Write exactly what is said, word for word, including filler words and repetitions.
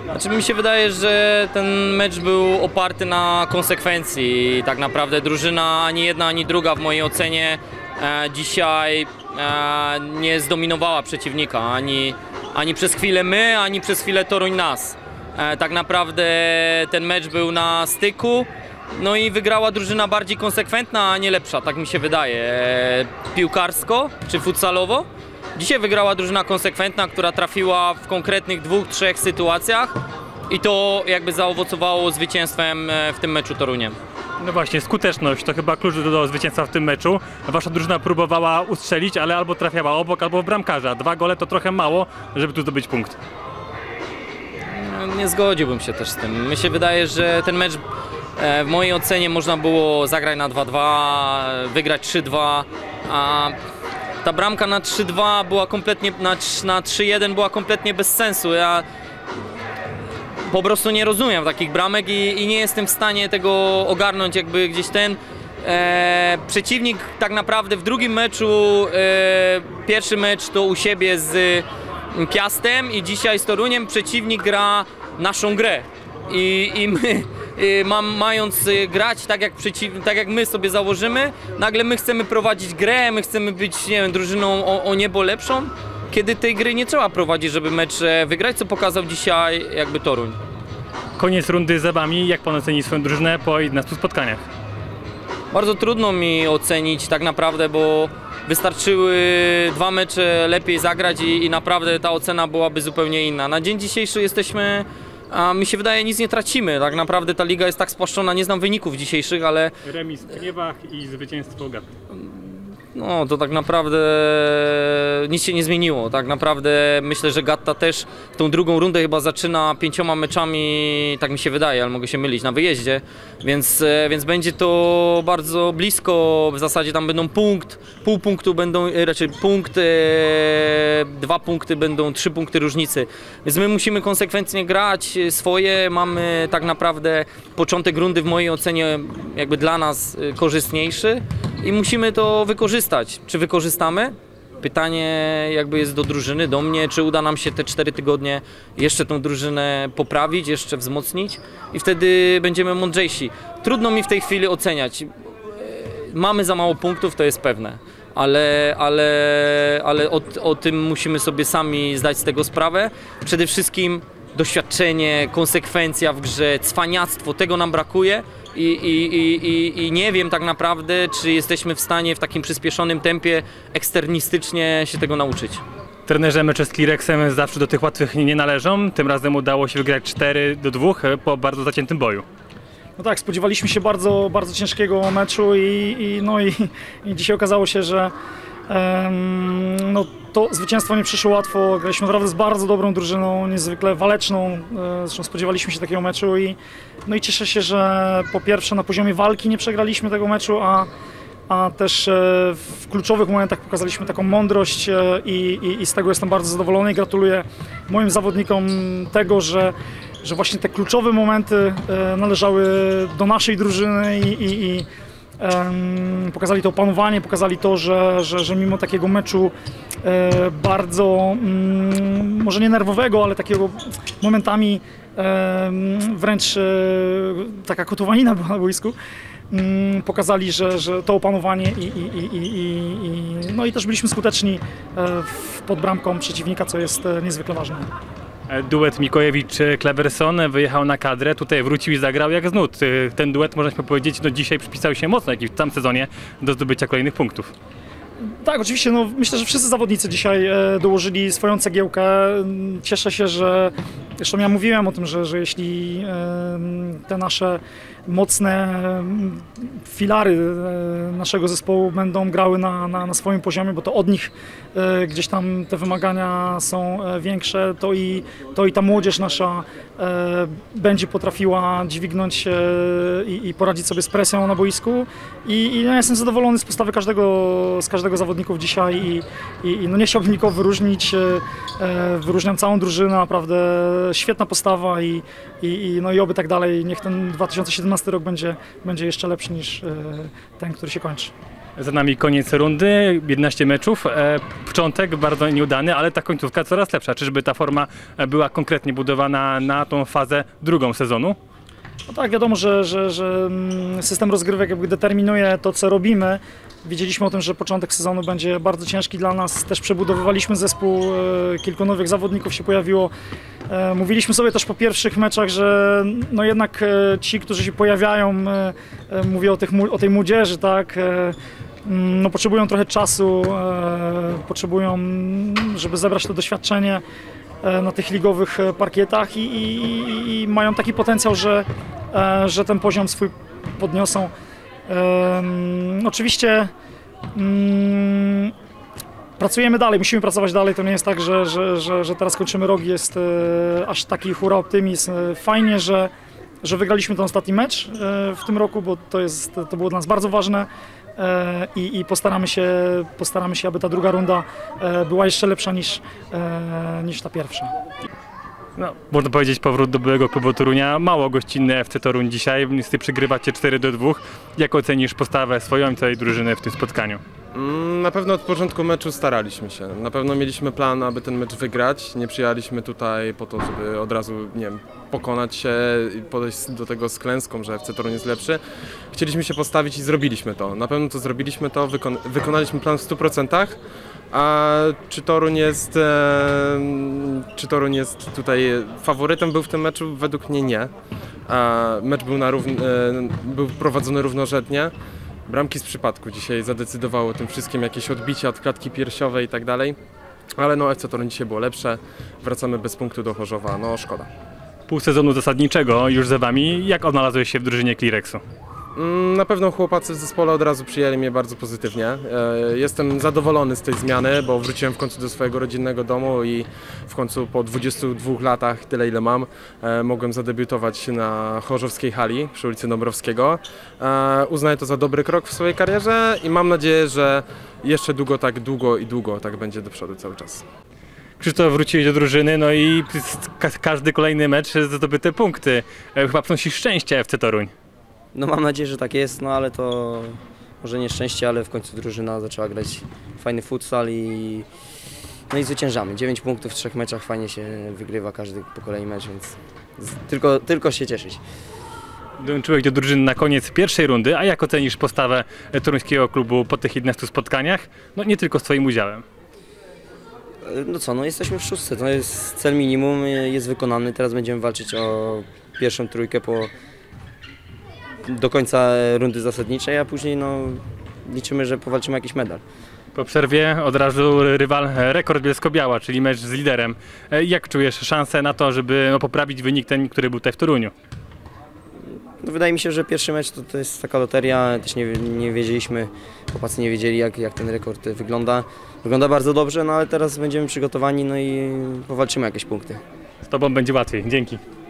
Znaczy mi się wydaje, że ten mecz był oparty na konsekwencji. Tak naprawdę drużyna ani jedna, ani druga w mojej ocenie e, dzisiaj e, nie zdominowała przeciwnika. Ani, ani przez chwilę my, ani przez chwilę Toruń nas. E, tak naprawdę ten mecz był na styku. No i wygrała drużyna bardziej konsekwentna, a nie lepsza, tak mi się wydaje. E, piłkarsko czy futsalowo. Dzisiaj wygrała drużyna konsekwentna, która trafiła w konkretnych dwóch, trzech sytuacjach i to jakby zaowocowało zwycięstwem w tym meczu Toruniem. No właśnie, skuteczność to chyba klucz do, do zwycięstwa w tym meczu. Wasza drużyna próbowała ustrzelić, ale albo trafiała obok, albo w bramkarza. Dwa gole to trochę mało, żeby tu zdobyć punkt. No, nie zgodziłbym się też z tym. Mi się wydaje, że ten mecz w mojej ocenie można było zagrać na dwa dwa, wygrać trzy dwa, a ta bramka na trzy dwa była kompletnie, na trzy jeden była kompletnie bez sensu. Ja po prostu nie rozumiem takich bramek i, i nie jestem w stanie tego ogarnąć jakby gdzieś ten e, przeciwnik tak naprawdę w drugim meczu, e, pierwszy mecz to u siebie z Piastem i dzisiaj z Toruniem przeciwnik gra naszą grę i, i my Mam, mając grać tak jak, przeciw, tak jak my sobie założymy, nagle my chcemy prowadzić grę, my chcemy być, nie wiem, drużyną o, o niebo lepszą, kiedy tej gry nie trzeba prowadzić, żeby mecz wygrać, co pokazał dzisiaj jakby Toruń. Koniec rundy za wami. Jak pan oceni swoją drużynę po jedenastu spotkaniach? Bardzo trudno mi ocenić tak naprawdę, bo wystarczyły dwa mecze lepiej zagrać i, i naprawdę ta ocena byłaby zupełnie inna. Na dzień dzisiejszy jesteśmy, a mi się wydaje, nic nie tracimy. Tak naprawdę ta liga jest tak spłaszczona, nie znam wyników dzisiejszych, ale... Remis w Gniewach i zwycięstwo Gat. No to tak naprawdę nic się nie zmieniło. Tak naprawdę myślę, że Gatta też tą drugą rundę chyba zaczyna pięcioma meczami, tak mi się wydaje, ale mogę się mylić, na wyjeździe. Więc, więc będzie to bardzo blisko, w zasadzie tam będą punkt, pół punktu będą, raczej punkt, e, dwa punkty będą, trzy punkty różnicy. Więc my musimy konsekwentnie grać swoje, mamy tak naprawdę początek rundy w mojej ocenie jakby dla nas korzystniejszy i musimy to wykorzystać. Czy wykorzystamy? Pytanie jakby jest do drużyny, do mnie, czy uda nam się te cztery tygodnie jeszcze tą drużynę poprawić, jeszcze wzmocnić i wtedy będziemy mądrzejsi. Trudno mi w tej chwili oceniać. Mamy za mało punktów, to jest pewne, ale, ale, ale o, o tym musimy sobie sami zdać z tego sprawę. Przede wszystkim doświadczenie, konsekwencja w grze, cwaniactwo, tego nam brakuje. I, i, i, I nie wiem tak naprawdę, czy jesteśmy w stanie w takim przyspieszonym tempie eksternistycznie się tego nauczyć. Trenerze, mecze z Clearexem zawsze do tych łatwych nie należą. Tym razem udało się wygrać cztery do dwóch po bardzo zaciętym boju. No tak, spodziewaliśmy się bardzo, bardzo ciężkiego meczu i, i, no i, i dzisiaj okazało się, że um, no, to zwycięstwo nie przyszło łatwo. Graliśmy naprawdę z bardzo dobrą drużyną, niezwykle waleczną. Zresztą spodziewaliśmy się takiego meczu i, no i cieszę się, że po pierwsze na poziomie walki nie przegraliśmy tego meczu, a, a też w kluczowych momentach pokazaliśmy taką mądrość i, i, i z tego jestem bardzo zadowolony i gratuluję moim zawodnikom tego, że że właśnie te kluczowe momenty należały do naszej drużyny i, i, i um, pokazali to opanowanie, pokazali to, że, że, że mimo takiego meczu e, bardzo, um, może nie nerwowego, ale takiego momentami e, wręcz e, taka kotowanina była na boisku, um, pokazali, że, że to opanowanie i, i, i, i, i, no i też byliśmy skuteczni e, pod bramką przeciwnika, co jest niezwykle ważne. Duet Mikołajewicz-Kleverson wyjechał na kadrę, tutaj wrócił i zagrał jak z nut. Ten duet, można powiedzieć, no dzisiaj przypisał się mocno jak w całym sezonie do zdobycia kolejnych punktów. Tak, oczywiście, no, myślę, że wszyscy zawodnicy dzisiaj e, dołożyli swoją cegiełkę. Cieszę się, że, zresztą ja mówiłem o tym, że, że jeśli e, te nasze mocne filary e, naszego zespołu będą grały na, na, na swoim poziomie, bo to od nich e, gdzieś tam te wymagania są e, większe, to i, to i ta młodzież nasza e, będzie potrafiła dźwignąć e, i, i poradzić sobie z presją na boisku. I, i ja jestem zadowolony z postawy każdego, z każdego zawodników dzisiaj i, i, i no nie chciałbym nikogo wyróżnić, e, wyróżniam całą drużynę, naprawdę świetna postawa i, i, i, no i oby tak dalej, niech ten dwa tysiące siedemnasty rok będzie, będzie jeszcze lepszy niż e, ten, który się kończy. Za nami koniec rundy, jedenaście meczów, e, początek bardzo nieudany, ale ta końcówka coraz lepsza. Czyżby ta forma była konkretnie budowana na tą fazę drugą sezonu? No tak, wiadomo, że, że, że system rozgrywek jakby determinuje to, co robimy. Wiedzieliśmy o tym, że początek sezonu będzie bardzo ciężki dla nas. Też przebudowywaliśmy zespół, kilku nowych zawodników się pojawiło. Mówiliśmy sobie też po pierwszych meczach, że no jednak ci, którzy się pojawiają, mówię o, tych, o tej młodzieży, tak, no potrzebują trochę czasu, potrzebują, żeby zebrać to doświadczenie na tych ligowych parkietach i, i, i mają taki potencjał, że, że ten poziom swój podniosą. Um, oczywiście um, pracujemy dalej, musimy pracować dalej, to nie jest tak, że, że, że, że teraz kończymy rok i jest e, aż taki hura optymizm. Fajnie, że, że wygraliśmy ten ostatni mecz e, w tym roku, bo to, jest, to było dla nas bardzo ważne e, i, i postaramy się, postaramy się, aby ta druga runda e, była jeszcze lepsza niż, e, niż ta pierwsza. No, można powiedzieć, powrót do byłego klubu Torunia. Mało gościnny F C Toruń dzisiaj, niestety przegrywacie cztery do dwóch. Jak ocenisz postawę swoją i całej drużyny w tym spotkaniu? Na pewno od początku meczu staraliśmy się. Na pewno mieliśmy plan, aby ten mecz wygrać. Nie przyjechaliśmy tutaj po to, żeby od razu, nie wiem, pokonać się i podejść do tego z klęską, że F C Toruń jest lepszy. Chcieliśmy się postawić i zrobiliśmy to. Na pewno to zrobiliśmy to, wykon wykonaliśmy plan w stu procentach. A czy Toruń jest, e, czy Toruń jest tutaj faworytem był w tym meczu? Według mnie nie. A mecz był, na równ, e, był prowadzony równorzędnie. Bramki z przypadku dzisiaj zadecydowały o tym wszystkim, jakieś odbicia od klatki piersiowej i tak dalej. Ale no F C Toruń dzisiaj było lepsze. Wracamy bez punktu do Chorzowa, no szkoda. Pół sezonu zasadniczego już za wami. Jak odnalazłeś się w drużynie Clearexu? Na pewno chłopacy w zespole od razu przyjęli mnie bardzo pozytywnie. Jestem zadowolony z tej zmiany, bo wróciłem w końcu do swojego rodzinnego domu i w końcu po dwudziestu dwóch latach, tyle ile mam, mogłem zadebiutować na chorzowskiej hali przy ulicy Dąbrowskiego. Uznaję to za dobry krok w swojej karierze i mam nadzieję, że jeszcze długo, tak długo i długo tak będzie do przodu cały czas. Krzysztof, wróciłeś do drużyny, no i każdy kolejny mecz zdobyte punkty. Chyba przynosisz szczęście F C Toruń. No mam nadzieję, że tak jest, no ale to może nie szczęście, ale w końcu drużyna zaczęła grać fajny futsal i no i zwyciężamy. dziewięć punktów w trzech meczach, fajnie się wygrywa każdy po kolei mecz, więc tylko, tylko się cieszyć. Dołączyłeś do drużyny na koniec pierwszej rundy, a jak ocenisz postawę toruńskiego klubu po tych jedenastu spotkaniach? No nie tylko z twoim udziałem. No co, no jesteśmy w szóstce, to jest cel minimum, jest wykonany, teraz będziemy walczyć o pierwszą trójkę po do końca rundy zasadniczej, a później no, liczymy, że powalczymy jakiś medal. Po przerwie od razu rywal Rekord Bielsko-Biała, czyli mecz z liderem. Jak czujesz szansę na to, żeby no, poprawić wynik ten, który był tutaj w Toruniu? No, wydaje mi się, że pierwszy mecz to, to jest taka loteria, też nie, nie wiedzieliśmy, chłopacy nie wiedzieli jak, jak ten rekord wygląda. Wygląda bardzo dobrze, no ale teraz będziemy przygotowani no i powalczymy jakieś punkty. Z tobą będzie łatwiej. Dzięki.